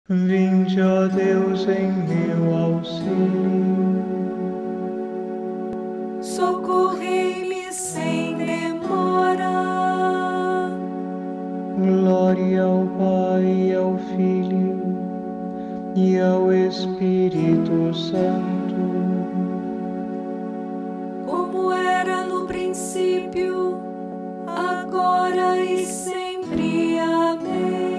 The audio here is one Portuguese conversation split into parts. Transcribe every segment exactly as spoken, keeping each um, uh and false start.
Vinde, ó Deus, em meu auxílio. Socorrei-me sem demora. Glória ao Pai, e ao Filho, e ao Espírito Santo. Como era no princípio, agora e sempre. Amém.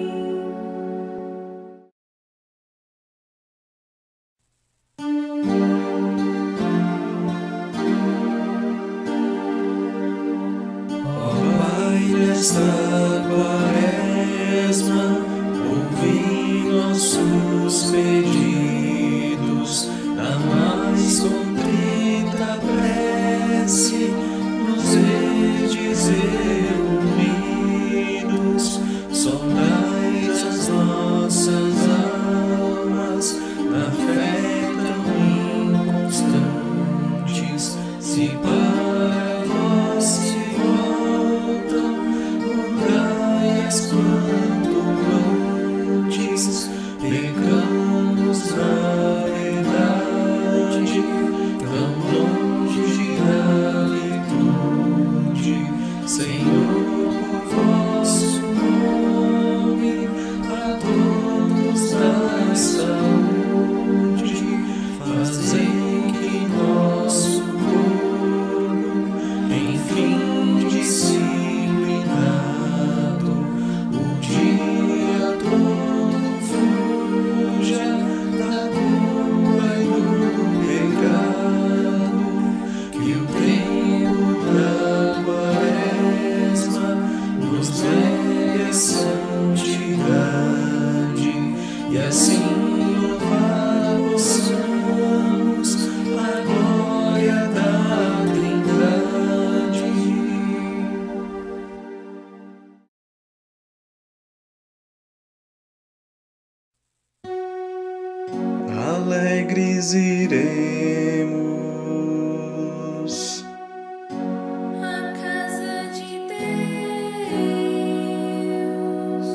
Ó Pai, nesta quaresma, ouvi nossos pedidos, na mais contrita prece, nos verdes reunidos, sondai as nossas almas, na fé tão inconstantes, se para vós se voltam, mudai-as quanto antes, pecamos na verdade, tão longe da virtude. Senhor, por vosso nome, a todos dai saúde, fazei que nosso corpo, enfim disciplinado, o dia todo fuja da culpa e do pecado, que o tempo da quaresma nos leve à santidade, e assim louvar possamos a glória da Trindade. Alegres iremos A casa de Deus.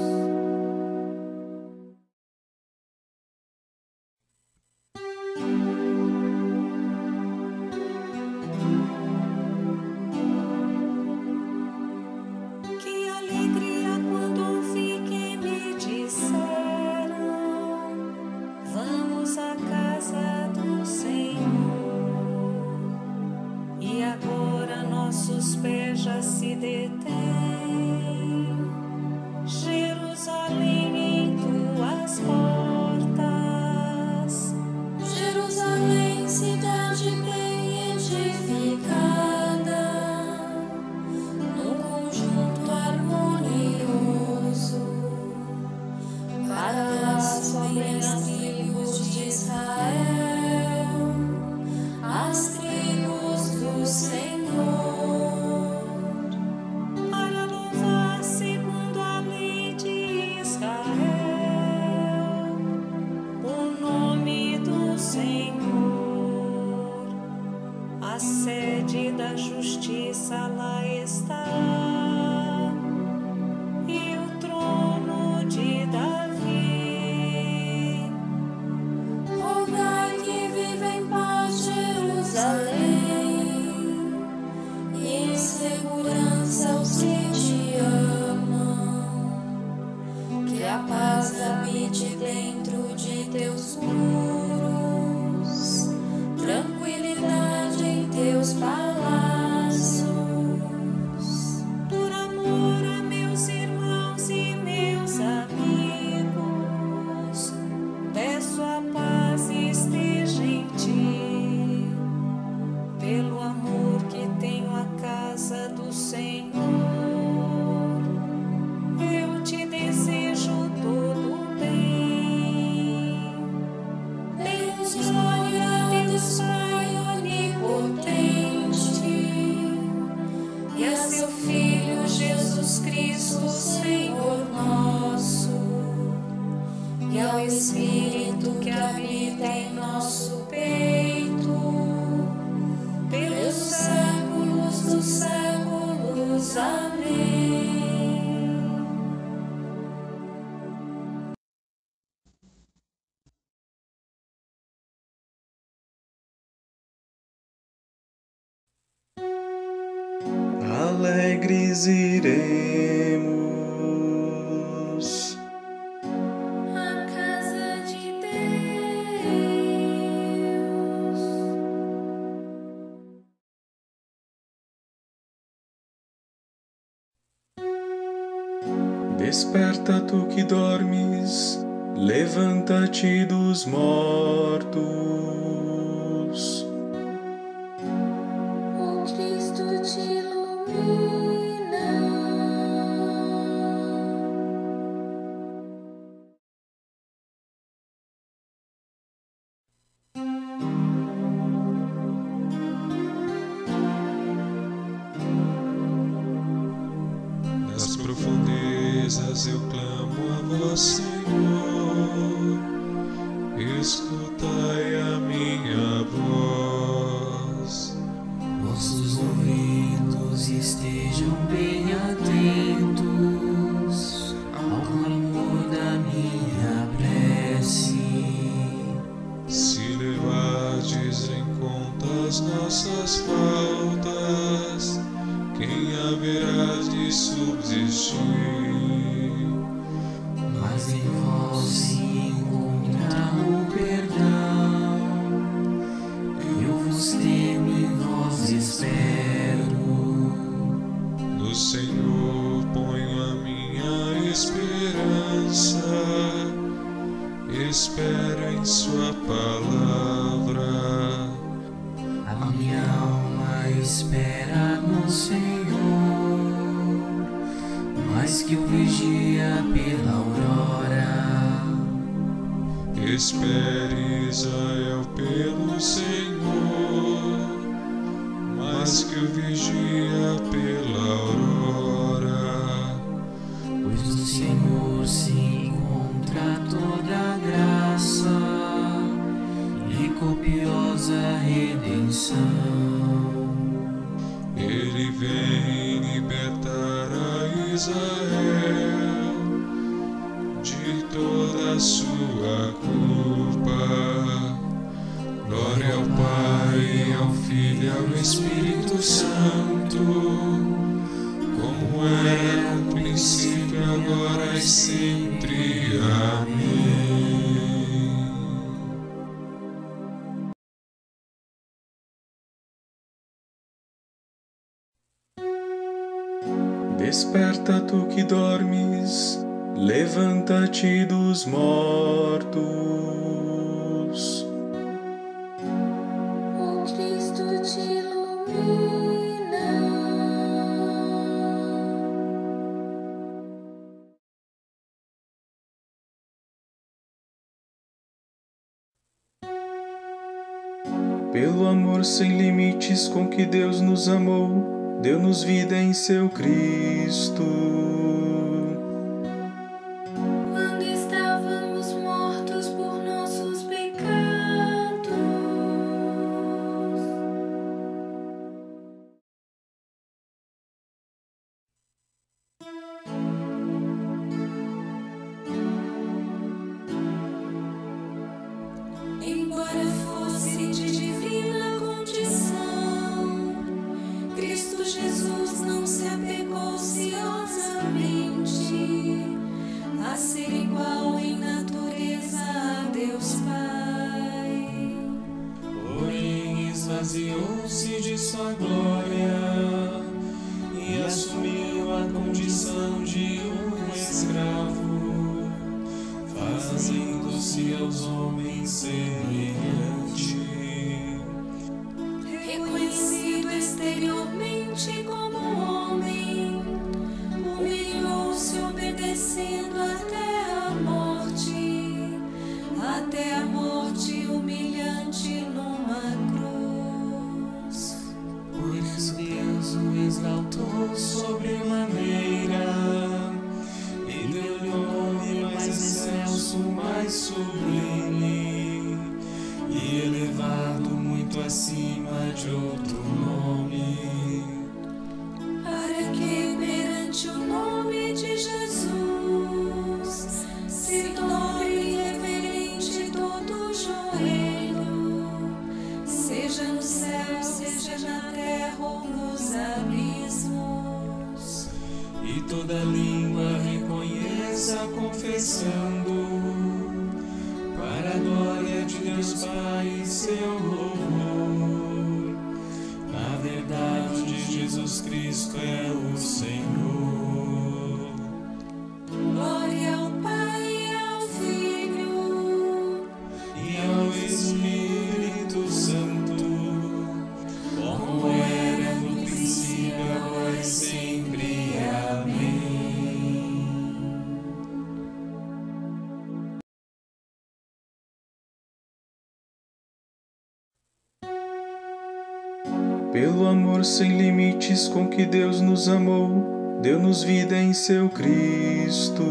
Que alegria quando ouvi que me disseram: vamos à casa do Senhor. E agora nossos pés já se detêm, Jerusalém, em tuas portas. Jerusalém, cidade bem edificada, num conjunto harmonioso, para lá sobem as tribos de Israel, as tribos do Senhor, para louvar segundo a lei de Israel o nome do Senhor. A sede da justiça lá está, e o trono de Davi. Rogai que viva em paz Jerusalém, e em segurança os que te amam. Que a paz habite dentro de teus muros, tranquilidade em teus palácios. Por amor a meus irmãos e meus amigos, peço a paz esteja em ti. Pelo amor que tenho à casa do Senhor, eu te desejo todo o bem. Deus, glória, Deus Pai onipotente, e a seu Filho Jesus Cristo, Senhor nosso, e ao Espírito que habita em nosso peito, pelos séculos dos séculos. Amém. alegres iremos à casa de Deus. Desperta tu que dormes, levanta-te dos mortos. O Cristo te ilumina. Nas profundezas eu clamo a vós, Senhor, escutai a minha voz. Vossos ouvidos estejam bem atentos ao clamor da minha prece. Se levardes em conta as nossas faltas, quem haverá de subsistir? Mas em vós se encontra o perdão. Eu vos temo e vós espero. No Senhor ponho a minha esperança, espero em sua palavra. A minha alma espera no Senhor, mais que o vigia pela aurora. Espere, Israel, pelo Senhor, mais que o vigia pela aurora. Pois no Senhor se encontra toda a graça e copiosa redenção. Ele vem libertar a Israel de toda a sua culpa. Glória ao Pai, ao Filho e ao Espírito Santo, como era no princípio, agora e sempre. Amém. Desperta tu que dormes, levanta-te dos mortos. O Cristo te ilumina. Pelo amor sem limites com que Deus nos amou, deu-nos vida em seu Cristo. Quando estávamos mortos por nossos pecados, embora fosse de divina condição, Cristo Jesus não se apegou ciosamente a ser igual em natureza a Deus Pai. Porém, esvaziou-se de sua glória e assumiu a condição de um escravo, fazendo-se aos homens semelhante. Reconhecido exteriormente como homem, humilhou-se obedecendo até a morte, até a morte humilhante numa cruz. Por isso Deus o exaltou sobremaneira e deu-lhe o nome mais excelso, mais sublime, e elevado muito acima de outro nome, Para que perante o nome de Jesus se dobre reverente todo joelho, seja no céu, seja na terra ou nos abismos. toda língua reconheça confessando, para a glória de Deus Pai e seu louvor. Na verdade, Jesus Cristo é o Senhor. Glória ao Pai e ao Filho E ao Espírito Santo, como era no princípio, agora e sempre. Amém. Pelo amor sem limites com que Deus nos amou, deu-nos vida em seu Cristo.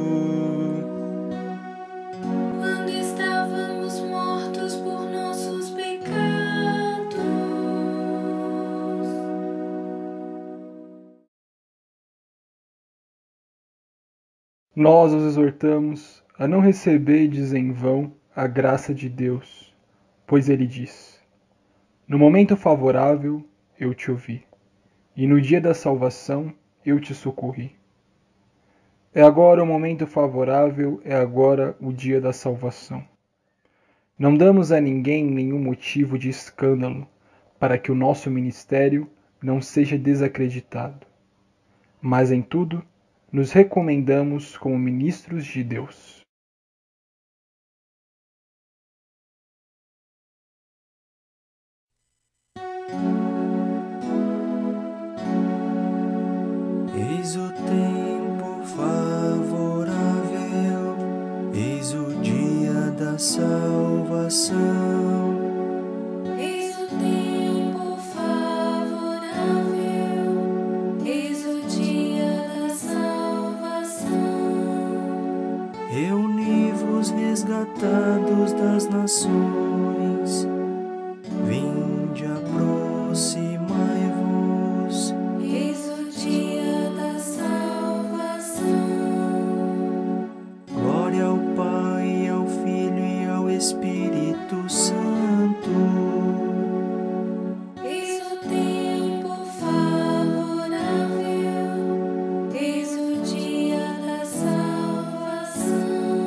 quando estávamos mortos por nossos pecados. Nós os exortamos a não receberdes em vão a graça de Deus, pois ele diz: no momento favorável eu te ouvi, e no dia da salvação eu te socorri. É agora o momento favorável, é agora o dia da salvação. Não damos a ninguém nenhum motivo de escândalo, para que o nosso ministério não seja desacreditado. Mas em tudo, nos recomendamos como ministros de Deus. Eis o tempo favorável, eis o dia da salvação. Eis o tempo favorável, eis o dia da salvação. Reuni-vos, resgatados das nações, vinde, aproximai-vos. Eis o dia da salvação. Glória ao Pai, ao Filho e ao Espírito Santo. Eis o tempo favorável, eis o dia da salvação.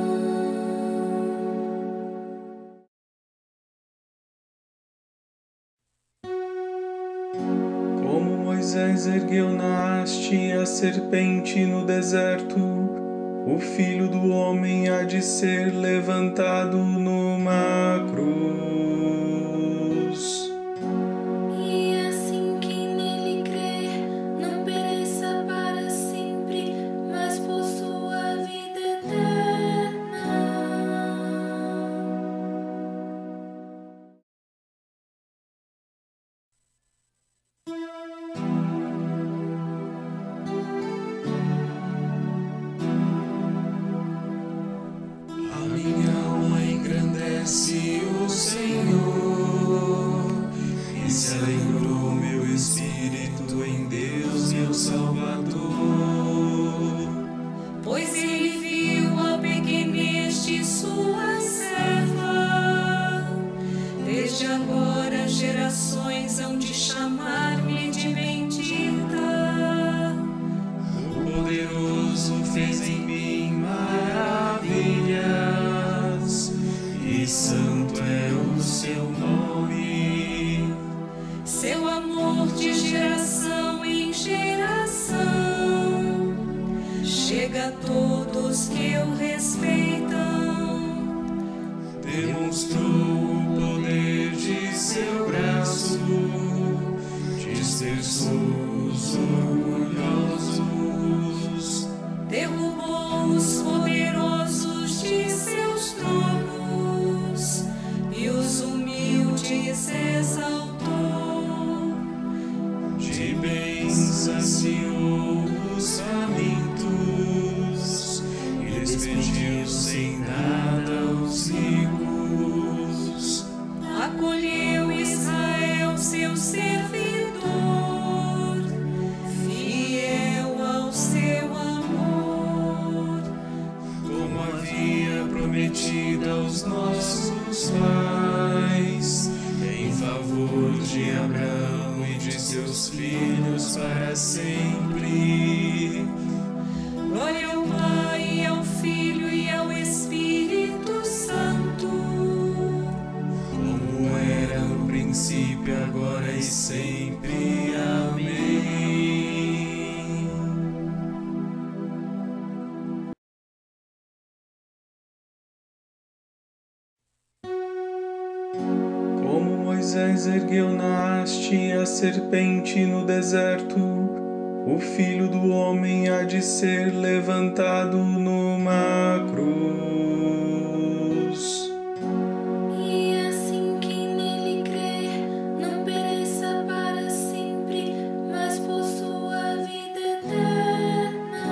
Como Moisés ergueu na haste a serpente no deserto, o Filho do Homem há de ser levantado numa cruz. E assim quem nele crer não pereça para sempre, mas possua a vida eterna. A minha alma engrandece o Senhor, e se alegrou meu espírito em Deus, meu Salvador. Pois ele viu a pequenez de sua serva. Desde agora gerações hão de chamar-me de bendita. O poderoso fez em mim maravilhas, e santo é o seu nome. Seu amor de geração em geração chega a todos que o respeitam. Demonstrou o poder de seu braço, dispersou os orgulhosos. Derrubou os poderosos de seus tronos e os humildes exaltou. De bens saciou os famintos e despediu sem nada os ricos. Acolheu Israel, seu servidor, fiel ao seu amor. Como havia prometido aos nossos pais, em favor de Abraão e de seus filhos para sempre. Moisés ergueu na haste a serpente no deserto, o Filho do Homem há de ser levantado numa cruz. E assim quem nele crê não pereça para sempre, mas possua a vida eterna.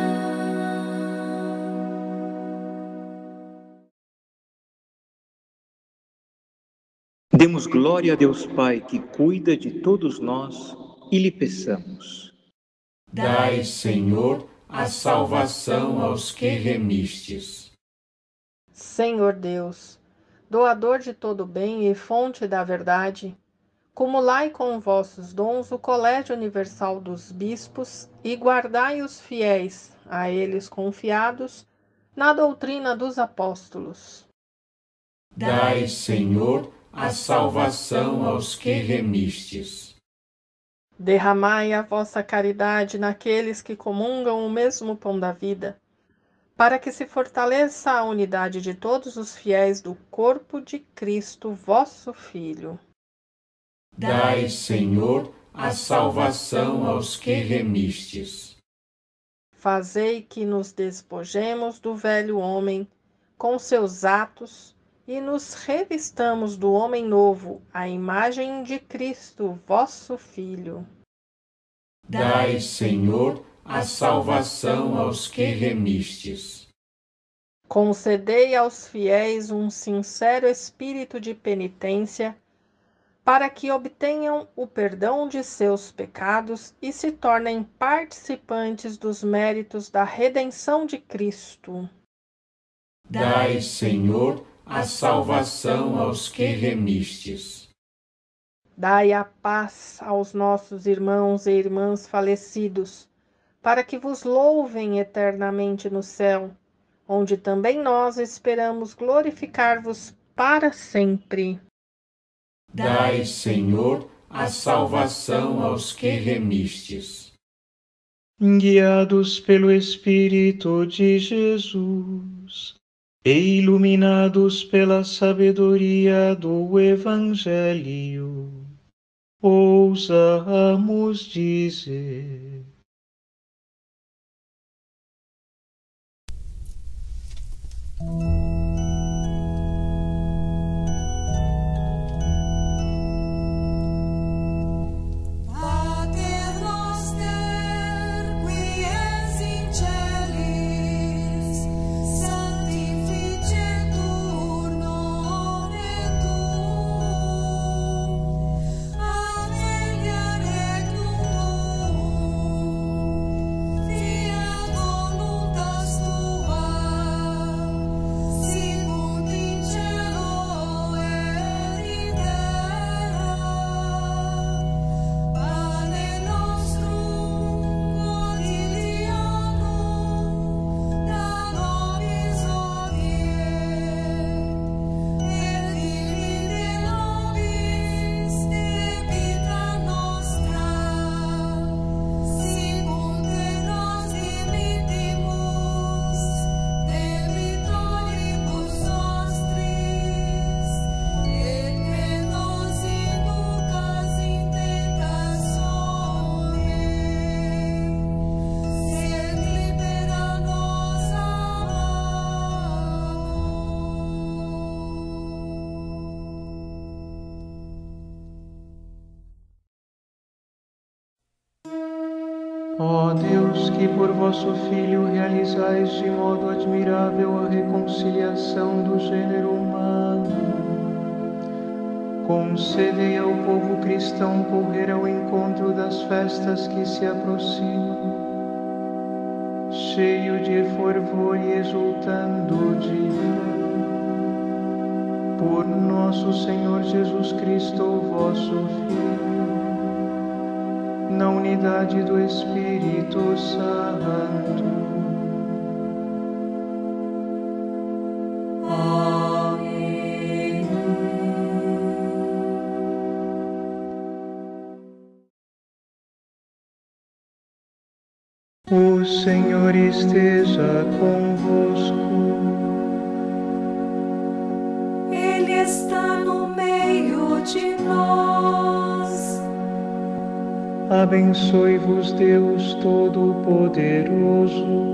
Demos glória a Deus Pai, que cuida de todos nós, e lhe peçamos. Dai, Senhor, a salvação aos que remistes. Senhor Deus, doador de todo bem e fonte da verdade, cumulai com vossos dons o Colégio Universal dos Bispos e guardai os fiéis, a eles confiados, na doutrina dos apóstolos. Dai, Senhor, a salvação aos que remistes. Derramai a vossa caridade naqueles que comungam o mesmo pão da vida, para que se fortaleça a unidade de todos os fiéis do corpo de Cristo, vosso Filho. Dai, Senhor, a salvação aos que remistes. Fazei que nos despojemos do velho homem com seus atos e nos revistamos do homem novo, à imagem de Cristo, vosso Filho. Dai, Senhor, a salvação aos que remistes. Concedei aos fiéis um sincero espírito de penitência, para que obtenham o perdão de seus pecados e se tornem participantes dos méritos da redenção de Cristo. Dai, Senhor, a salvação aos que remistes. Dai a paz aos nossos irmãos e irmãs falecidos, para que vos louvem eternamente no céu, onde também nós esperamos glorificar-vos para sempre. Dai, Senhor, a salvação aos que remistes. Guiados pelo Espírito de Jesus e iluminados pela sabedoria do Evangelho, ousamos dizer: Pater noster, qui es in celis, sanctificetur nomen tuum, adveniat regnum tuum, fiat voluntas tua, sicut in cielo et in terra. Pane nostrum quotidianum da nobis hodie, et dimitte nobis debita nostra, sicut et nos dimittimus debitoribus nostris, et ne nos inducas in tentationem, sed libera nos a Ó Deus, que por vosso Filho realizais de modo admirável a reconciliação do gênero humano, concedei ao povo cristão correr ao encontro das festas que se aproximam, cheio de fervor e exultando de fé. Por nosso Senhor Jesus Cristo, vosso Filho, na unidade do Espírito Santo. Amém. O Senhor esteja convosco. Ele está no meio por de nós. Abençoe-vos Deus Todo-Poderoso,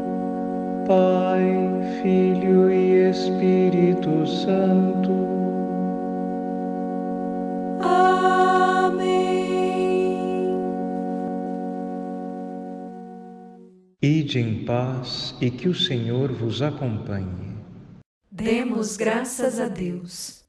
Pai, Filho e Espírito Santo. Amém. Ide em paz e que o Senhor vos acompanhe. Demos graças a Deus.